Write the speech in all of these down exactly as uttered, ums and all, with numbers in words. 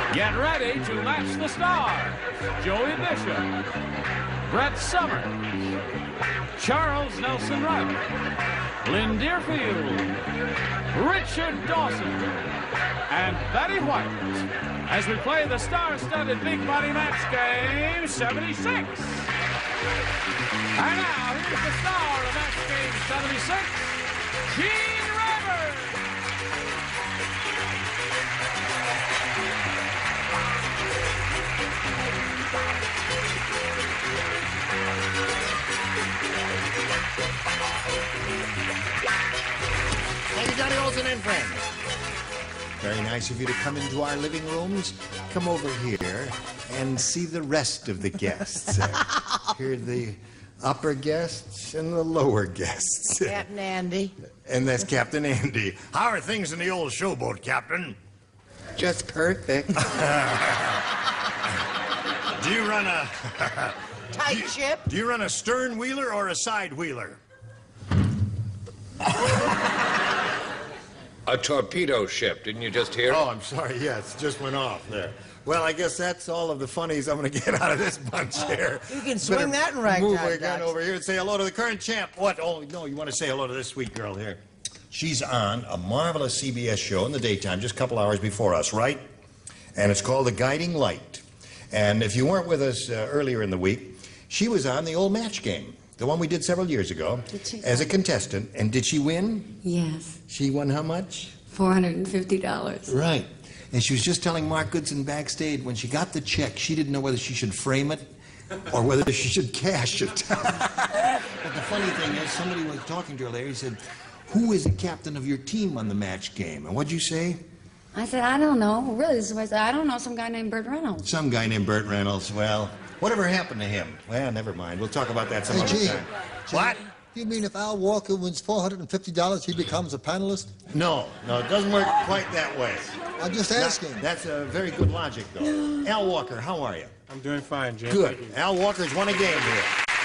Get ready to match the stars. Joey Bishop, Brett Summers, Charles Nelson Reilly, Lynn Deerfield, Richard Dawson, and Betty White as we play the star-studded Big Money Match Game seventy-six. And now, here's the star of Match Game seventy-six, Gene Rayburn. Thank you, Johnny Olsen and friends. Very nice of you to come into our living rooms. Come over here and see the rest of the guests. Uh, here are the upper guests and the lower guests. Captain Andy. And that's Captain Andy. How are things in the old showboat, Captain? Just perfect. Do you run a... Tight do you, ship? Do you run a stern wheeler or a side wheeler? A torpedo ship, didn't you just hear? Oh, I'm sorry. Yes, just went off there. Well, I guess that's all of the funnies I'm going to get out of this bunch here. You can swing that in ragtime, Move again Dawson. over here and say hello to the current champ. What? Oh, no, you want to say hello to this sweet girl here. She's on a marvelous C B S show in the daytime, just a couple hours before us, right? And it's called The Guiding Light. And if you weren't with us uh, earlier in the week, she was on the old Match Game, the one we did several years ago, Did she? as a contestant. And did she win? Yes, She won how much? four hundred fifty dollars. Right. And she was just telling Mark Goodson backstage when she got the check, she didn't know whether she should frame it or whether she should cash it. But the funny thing is, somebody was talking to her there. He said, "Who is the captain of your team on the Match Game?" And what'd you say? I said, I don't know. Really, this is what I said. I don't know, some guy named Burt Reynolds. Some guy named Burt Reynolds. Well, whatever happened to him? Well, never mind. We'll talk about that some Hey, other Gene. time. Gene, What? You mean if Al Walker wins four hundred fifty dollars, he becomes a panelist? No, no, it doesn't work quite that way. I'm just That- asking. that's a very good logic, though. Al Walker, how are you? I'm doing fine, Jim. Good. Thank you. Al Walker's won a game here.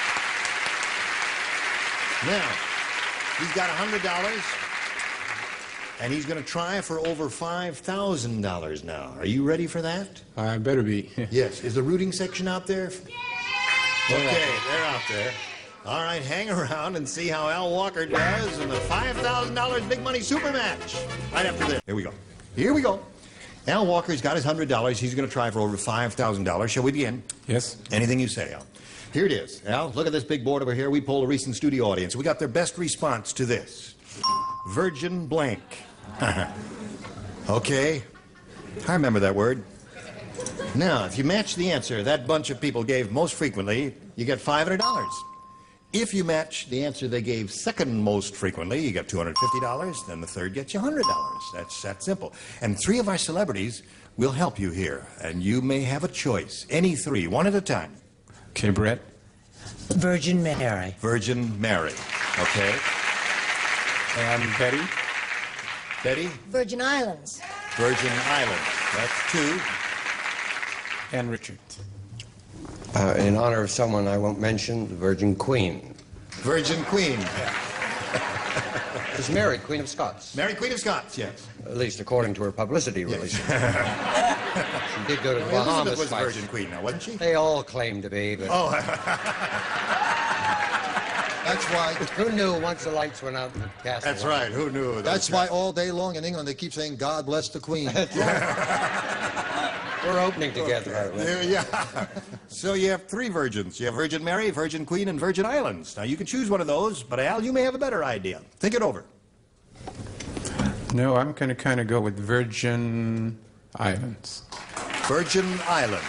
Now, he's got one hundred dollars, and he's going to try for over five thousand dollars now. Are you ready for that? I better be. Yes. Is the rooting section out there? Okay, they're out there. All right, hang around and see how Al Walker does in the five thousand dollars Big Money Super Match. Right after this. Here we go. Here we go. Al Walker's got his one hundred dollars. He's going to try for over five thousand dollars. Shall we begin? Yes. Anything you say, Al. Here it is. Al, look at this big board over here. We polled a recent studio audience. We got their best response to this. Virgin blank. Okay. I remember that word. Now, if you match the answer that bunch of people gave most frequently, you get five hundred dollars. If you match the answer they gave second most frequently, you get two hundred fifty dollars. Then the third gets you one hundred dollars. That's that simple. And three of our celebrities will help you here. And you may have a choice. Any three, one at a time. Okay, Brett. Virgin Mary. Virgin Mary. Okay. And Betty. Betty? Virgin Islands. Virgin Islands. That's two. And Richard. Uh, in honor of someone I won't mention, the Virgin Queen. Virgin Queen. She's Mary, Queen of Scots. Mary, Queen of Scots, yes. At least according to her publicity release. She did go to the Well, Bahamas Elizabeth was the twice. Virgin Queen now, wasn't she? They all claim to be, but Oh, That's why. who knew once the lights went out in the castle? that's right. Who knew? That's why all day long in England they keep saying, "God bless the Queen." We're opening together, aren't we? Yeah, yeah. So you have three virgins. You have Virgin Mary, Virgin Queen, and Virgin Islands. Now, you can choose one of those, but Al, you may have a better idea. Think it over. No, I'm going to kind of go with Virgin Islands. Virgin Islands.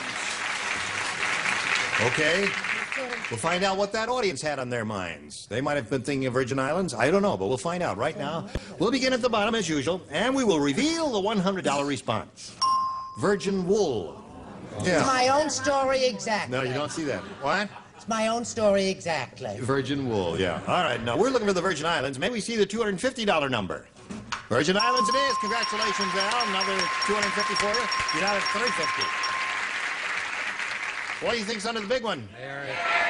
Okay. We'll find out what that audience had on their minds. They might have been thinking of Virgin Islands. I don't know, but we'll find out right now. We'll begin at the bottom as usual, and we will reveal the one hundred dollar response. Virgin wool. It's my own story exactly. No, you don't see that. What? It's my own story exactly. Virgin wool, yeah. All right, now we're looking for the Virgin Islands. May we see the two hundred fifty dollar number? Virgin Islands it is. Congratulations, Al. Another two hundred fifty for you. You're out at three hundred fifty. What do you think's under the big one? Mary.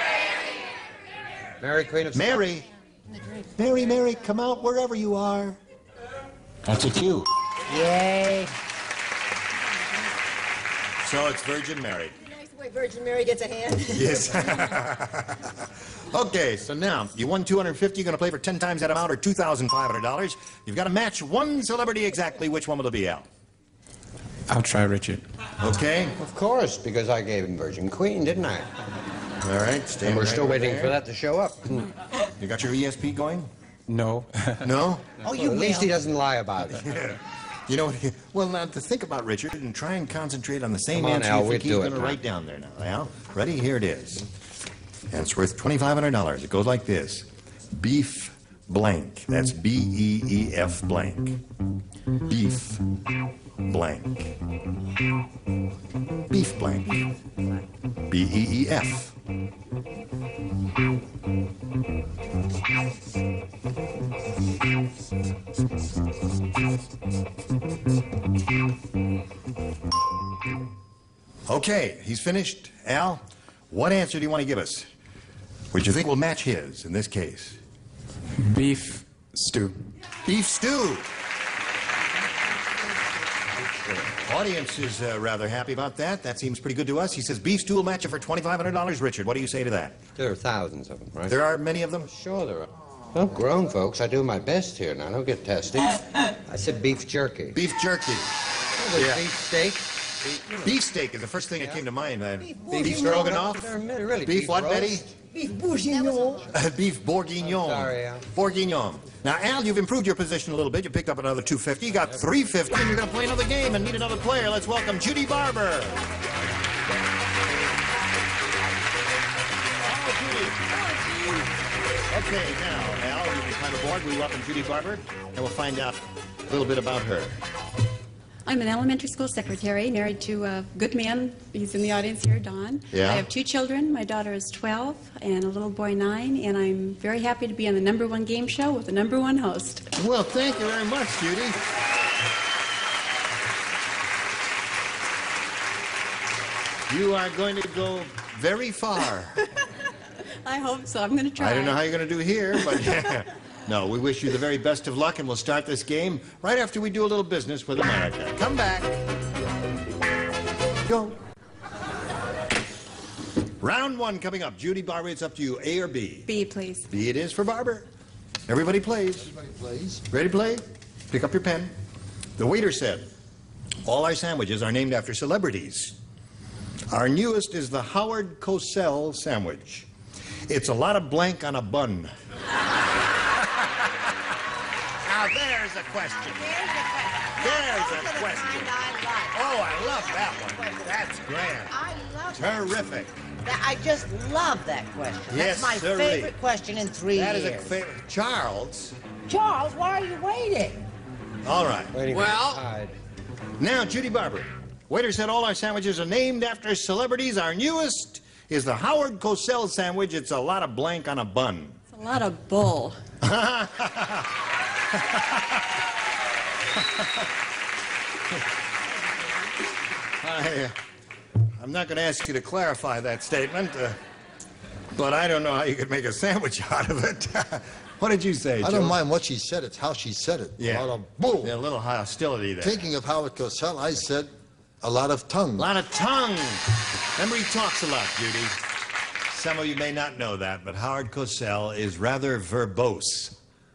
Mary, Queen of Scots. Mary. Mary, Mary, come out wherever you are. That's a cue. Yay. So it's Virgin Married. Nice the way Virgin Mary gets a hand. Yes. Okay, so now you won two hundred fifty. You're going to play for ten times that amount, or two thousand five hundred dollars. You've got to match one celebrity exactly. Which one will it be, Al? I'll try Richard. Okay. Of course, because I gave him Virgin Queen, didn't I? All right. Stay And we're right still over waiting there. for that to show up. You got your E S P going? No. No? Oh, you Well, at least will. he doesn't lie about it. Yeah. You know what? Well, now to think about Richard and try and concentrate on the same Come on, answer Al, you think we'll he's do going it to now. write down there now. Al, ready? Here it is. And it's worth twenty-five hundred dollars. It goes like this. Beef blank. That's B E E F blank. Beef blank. Beef blank. B E E F. Okay, he's finished. Al, what answer do you want to give us? Which you think will match his in this case? Beef stew. Beef stew. Audience is uh, rather happy about that. That seems pretty good to us. He says beef stew will match it for twenty-five hundred dollars. Richard, what do you say to that? There are thousands of them, right? There are many of them? Sure there are. Well, grown folks, I do my best here now. Don't get testy. I said beef jerky. Beef jerky. With Yeah. beef steak. Beef steak is the first thing that came to mind. Uh, beef bourguignon. stroganoff? They're really Beef beef what, roast. Betty? Beef bourguignon. Beef bourguignon. Sorry, Al. Bourguignon. Now, Al, you've improved your position a little bit. You picked up another two hundred fifty. You got three hundred fifty, and you're going to play another game and meet another player. Let's welcome Judy Barber. Okay, now, Al, you can climb aboard. We welcome Judy Barber, and we'll find out a little bit about her. I'm an elementary school secretary, married to a good man. He's in the audience here, Don. Yeah. I have two children. My daughter is twelve and a little boy nine, and I'm very happy to be on the number one game show with the number one host. Well, thank you very much, Judy. You are going to go very far. I hope so. I'm going to try. I don't know how you're going to do here, but no, we wish you the very best of luck, and we'll start this game right after we do a little business with America. Come back. Go. Round one coming up. Judy Barber, it's up to you. A or B? B, please. B it is for Barber. Everybody plays. Everybody plays. Ready to play? Pick up your pen. The waiter said, all our sandwiches are named after celebrities. Our newest is the Howard Cosell sandwich. It's a lot of blank on a bun. Now there's a question. There's a question. Oh, I love that one. That's grand. I love Terrific. that. I just love that question. Yes, That's my sirree. favorite question in three That is years. a favorite. Charles. Charles, why are you waiting? All right. Waiting Well- for the tide. Now, Judy Barber. Waiter said all our sandwiches are named after celebrities. Our newest is the Howard Cosell sandwich. It's a lot of blank on a bun. It's a lot of bull. I, uh, I'm not going to ask you to clarify that statement, uh, but I don't know how you could make a sandwich out of it. What did you say, I Joe? don't mind what she said. It's how she said it. Yeah. A lot of bull. Yeah, a little hostility there. Thinking of Howard Cosell, I said a lot of tongue. A lot of tongue. Remember, he talks a lot, Judy. Some of you may not know that, but Howard Cosell is rather verbose.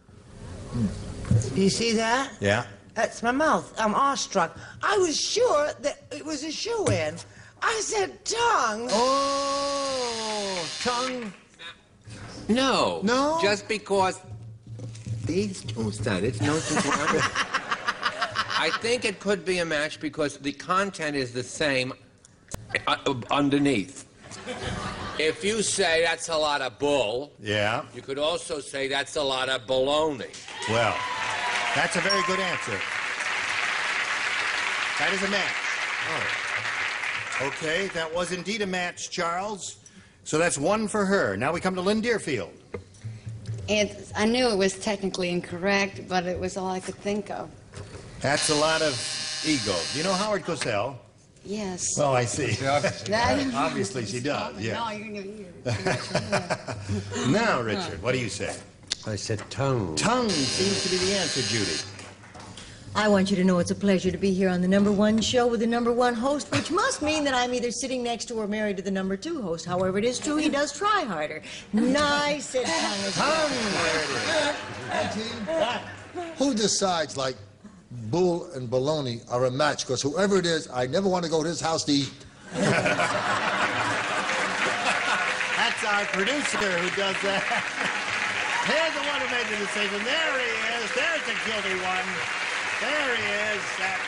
You see that? Yeah? That's my mouth. I'm awestruck. I was sure that it was a shoe-in. I said tongue. Oh, tongue. No. No? Just because these two said it's no surprise. I think it could be a match because the content is the same uh, uh, underneath. If you say that's a lot of bull, Yeah. you could also say that's a lot of baloney. Well, that's a very good answer. That is a match. Oh. Okay, that was indeed a match, Charles. So that's one for her. Now we come to Lynn Deerfield. It, I knew it was technically incorrect, but it was all I could think of. That's a lot of ego. Do you know Howard Cosell? Yes. Oh, I see. That- Obviously she does, No, yeah. you're going to Now, Richard, what do you say? I said tongue. Tongue seems to be the answer, Judy. I want you to know it's a pleasure to be here on the number one show with the number one host, which must mean that I'm either sitting next to or married to the number two host. However, it is true he does try harder. Nice and tongue as well. Hey, team. Who decides, like, bull and baloney are a match? Because whoever it is, I never want to go to his house to eat. That's our producer who does that. Here's the one who made the decision. There he is. There's the guilty one. There he is. That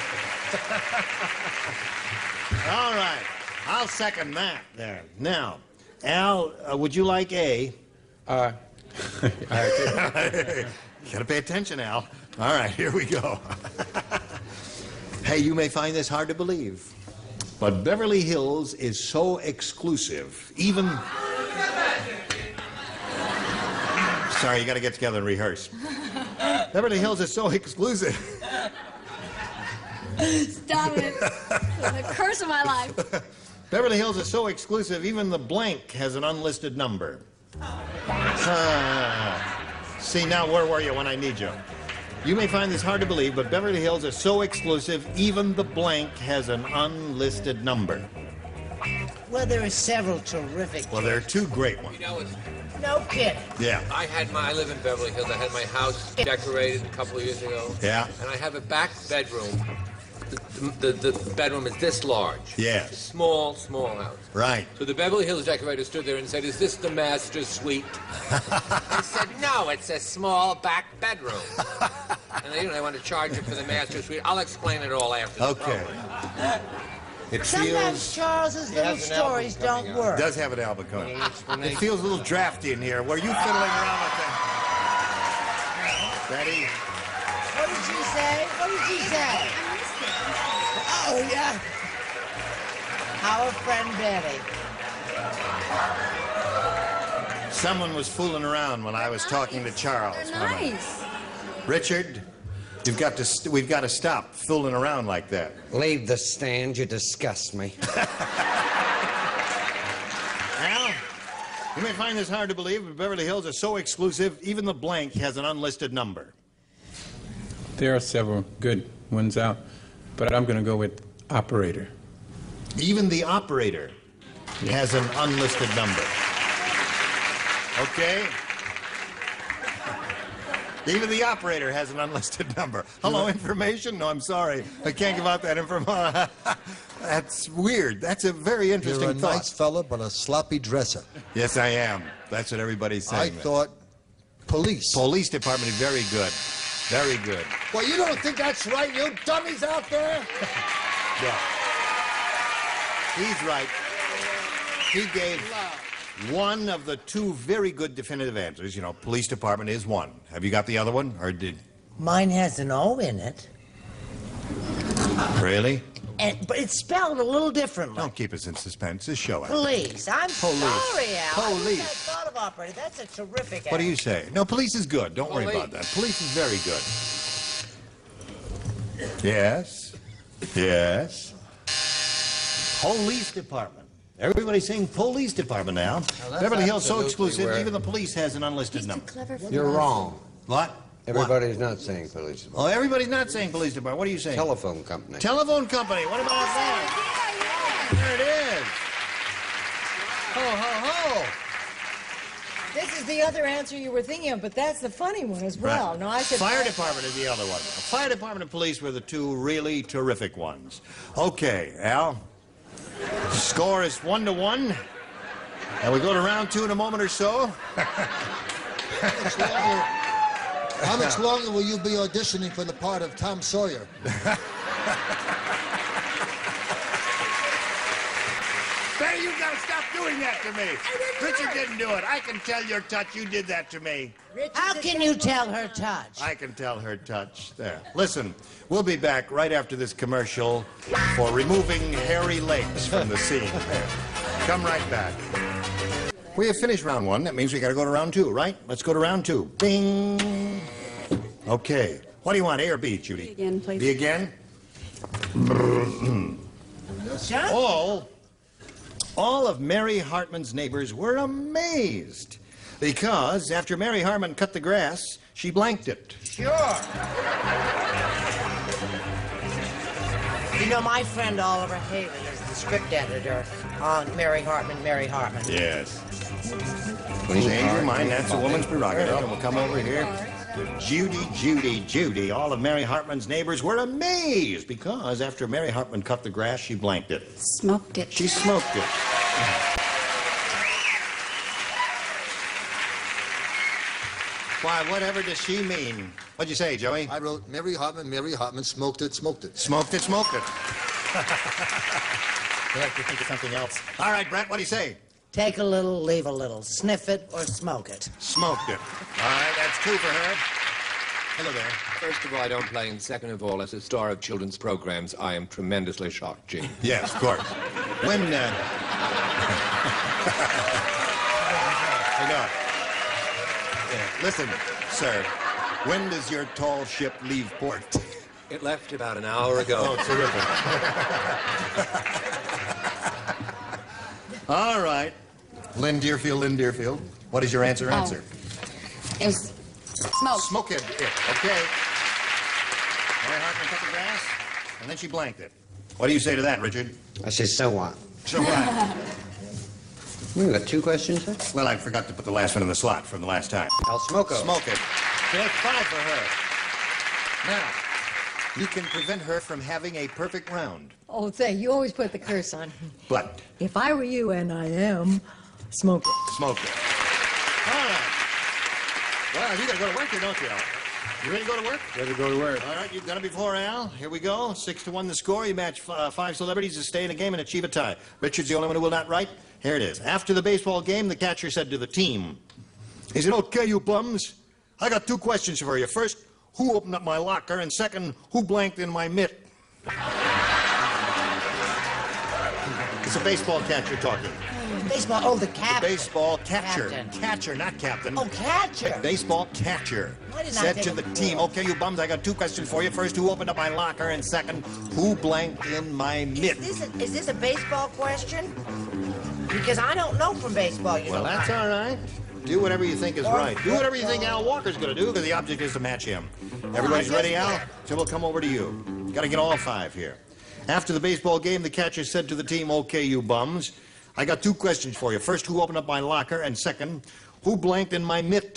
All right. I'll second that there. Now, Al, uh, would you like A? Uh, You gotta pay attention, Al. All right, here we go. Hey, you may find this hard to believe, but Beverly Hills is so exclusive, even... Sorry, you gotta get together and rehearse. Beverly Hills is so exclusive. Stop it. The curse of my life. Beverly Hills is so exclusive, even the blank has an unlisted number. Ah. See, now where were you when I need you? You may find this hard to believe, but Beverly Hills is so exclusive, even the blank has an unlisted number. Well, there are several terrific. Well, there are two great ones. You know, it's, No kidding. Yeah. I had my, I live in Beverly Hills. I had my house decorated a couple of years ago. Yeah. And I have a back bedroom. The, the, the bedroom is this large. Yes. Small, small house. Right. So the Beverly Hills decorator stood there and said, "Is this the master suite?" I said, "No, it's a small back bedroom." And they, you know, they want to charge you for the master suite. I'll explain it all after the Okay. program. It Sometimes feels... Charles's He little has an album stories coming don't out. work. It does have an album coming. Any explanation? It feels a little drafty in here. Were you fiddling around with that? Betty? What did she say? What did she say? Oh, yeah. Our friend Betty. Someone was fooling around when I was talking to Charles. They're nice. Richard, you've got to st- we've got to stop fooling around like that. Leave the stand. You disgust me. Al, you may find this hard to believe, but Beverly Hills is so exclusive, even the blank has an unlisted number. there are several good ones out, but I'm going to go with operator. Even the operator has an unlisted number. Okay? Even the operator has an unlisted number. Hello, information? No, I'm sorry. I can't give out that information. That's weird. That's a very interesting You're a thought. nice fella, but a sloppy dresser. Yes, I am. That's what everybody's I saying. thought police. Police department is very good. Very good. Well, you don't think that's right, you dummies out there? Yeah. He's right. He gave one of the two very good definitive answers. You know, police department is one. Have you got the other one? Or did... Mine has an O in it. Really? And, but it's spelled a little differently. Don't keep us in suspense. This show. Police. I'm Police. sorry, Al. I wish Police. I'd thought of operator. That's a terrific What do you answer. say? No, police is good. Don't worry Police. about that. Police is very good. Yes. Yes. Police department. Everybody's saying police department now. that's Beverly Hills so absolutely exclusive, where- even the police has an unlisted number. Clever for You're us. wrong. What? Everybody's not saying police. Oh, everybody's not saying police department. What are you saying? Telephone company. Telephone company. What about that? There it is. Ho, ho, ho. This is the other answer you were thinking of, but that's the funny one as well. Right. No, I said Fire department is the other one. Fire department and police were the two really terrific ones. Okay, Al. The score is one to one. And we go to round two in a moment or so. How much longer, how much longer will you be auditioning for the part of Tom Sawyer? Betty, you gotta stop doing that to me. Richard didn't do it. I can tell your touch. You did that to me. How can you tell her touch? I can tell her touch. There. Listen, we'll be back right after this commercial for removing hairy legs from the scene. There. Come right back. We have finished round one. That means we got to go to round two, right? Let's go to round two. Bing. Okay. What do you want, A or B, Judy? B again, please. B again? all, all of Mary Hartman's neighbors were amazed because after Mary Hartman cut the grass, she blanked it. Sure. know, my friend Oliver Haley is the script editor on Mary Hartman, Mary Hartman. Yes. Change your mind, that's a woman's prerogative. And we'll come over here to Judy, Judy, Judy. All of Mary Hartman's neighbors were amazed because after Mary Hartman cut the grass, she blanked it. Smoked it. She smoked it. Why, whatever does she mean? What'd you say, Joey? I wrote, Mary Hartman, Mary Hartman, smoked it, smoked it. Smoked it, smoked it. You have to think of something else. All right, Brett, what do you say? Take a little, leave a little. Sniff it or smoke it. Smoked it. All right, that's two for her. Hello there. First of all, I don't play, and second of all, as a star of children's programs, I am tremendously shocked, Gene. Yes, of course. When, uh... I know. Yeah. Listen, sir, when does your tall ship leave port? It left about an hour ago. Oh, terrific. All right. Lynn Deerfield, Lynn Deerfield. What is your answer? Oh. Answer. It was smoke. Smoke it. Yeah. Okay. Mary Hartman cut the grass, and then she blanked it. What do you say to that, Richard? I say, so what? So what? We got two questions, sir? Well, I forgot to put the last one in the slot from the last time. I'll smoke it. Smoke it. So that's five for her. Now, you can prevent her from having a perfect round. Oh, say, you always put the curse on. But If I were you, and I am, smoke it. smoke it. All right. Well, you got to go to work here, don't you, Al? You ready to go to work? Ready to go to work. All right, you've done it before, Al. Here we go. Six to one the score. You match uh, five celebrities to stay in a game and achieve a tie. Richard's the only one who will not write. Here it is. After the baseball game, the catcher said to the team, he said, okay, you bums. I got two questions for you. First, who opened up my locker? And second, who blanked in my mitt? It's a baseball catcher talking. Baseball, oh, the The captain. baseball catcher. Captain. Catcher, not captain. Oh, catcher. Baseball catcher Why didn't I said think to of the the team, ball? okay, you bums, I got two questions for you. First, who opened up my locker? And second, who blanked in my mitt? Is this, a, is this a baseball question? Because I don't know from baseball, you Well, know. that's all right. Do whatever you think is Or right. Do whatever you think football. Al Walker's going to do, because the object is to match him. Everybody's I ready, guess Al? not. So we'll come over to you. Got to get all five here. After the baseball game, the catcher said to the team, okay, you bums, I got two questions for you. First, who opened up my locker? And second, who blanked in my mitt?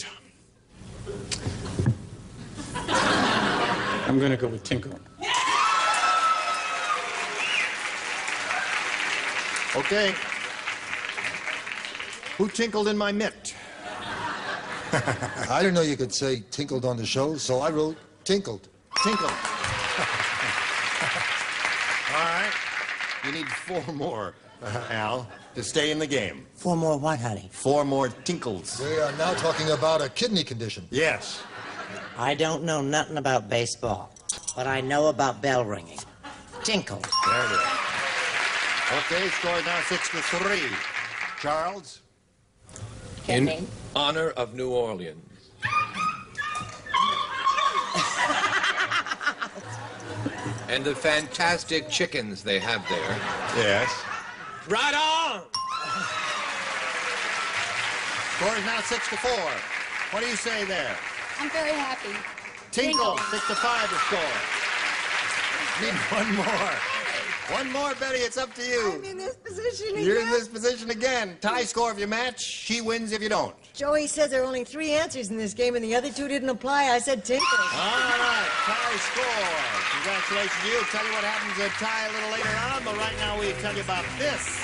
I'm going to go with Tinkle. Okay. Who tinkled in my mitt? I didn't know you could say tinkled on the show, so I wrote tinkled. Tinkled. All right. You need four more, uh, Al, to stay in the game. Four more what, honey? Four more tinkles. We are now talking about a kidney condition. Yes. I don't know nothing about baseball, but I know about bell ringing. Tinkle. There it is. Okay, score now six to three. Charles? In honor of New Orleans. And the fantastic chickens they have there. Yes. Right on! Score is now six to four. What do you say there? I'm very happy. Tinkle, Tinkle. six to five to score. Need one more. One more, Betty, it's up to you. I'm in this position again. You're in this position again. Tie score if you match, she wins if you don't. Joey says there are only three answers in this game, and the other two didn't apply. I said tinkle. All right, tie score. Congratulations to you. Tell you what happens at tie a little later on, but right now we tell you about this.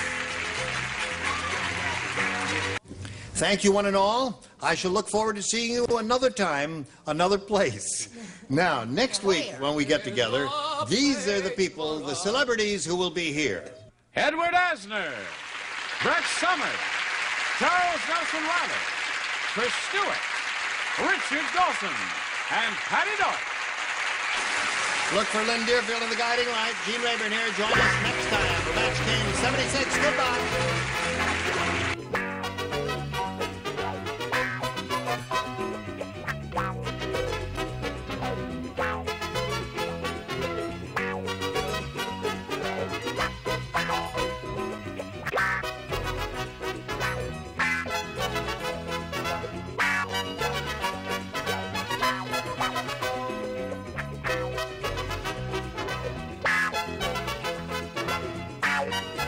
Thank you, one and all. I shall look forward to seeing you another time, another place. Now, next week when we get together, these are the people, the celebrities who will be here. Edward Asner, Brett Summers, Charles Nelson Reilly, Chris Stewart, Richard Dawson, and Patty Doyle. Look for Lynn Deerfield in the guiding light. Gene Rayburn here. Join us next time for Match Game seventy-six. Goodbye. Bye.